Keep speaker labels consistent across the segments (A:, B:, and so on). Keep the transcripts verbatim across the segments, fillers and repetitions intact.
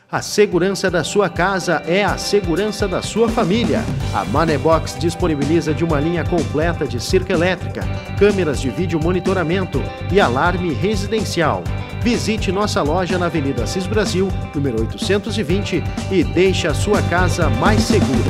A: A segurança da sua casa é a segurança da sua família. A Manebox disponibiliza de uma linha completa de cerca elétrica, câmeras de vídeo monitoramento e alarme residencial. Visite nossa loja na Avenida Assis Brasil, número oitocentos e vinte, e deixe a sua casa mais segura.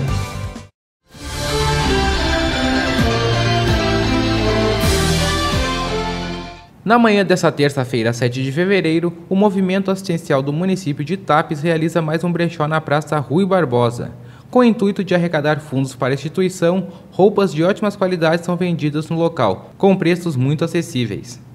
B: Na manhã desta terça-feira, sete de fevereiro, o movimento assistencial do município de Tapes realiza mais um brechó na Praça Rui Barbosa. Com o intuito de arrecadar fundos para a instituição, roupas de ótimas qualidades são vendidas no local, com preços muito acessíveis.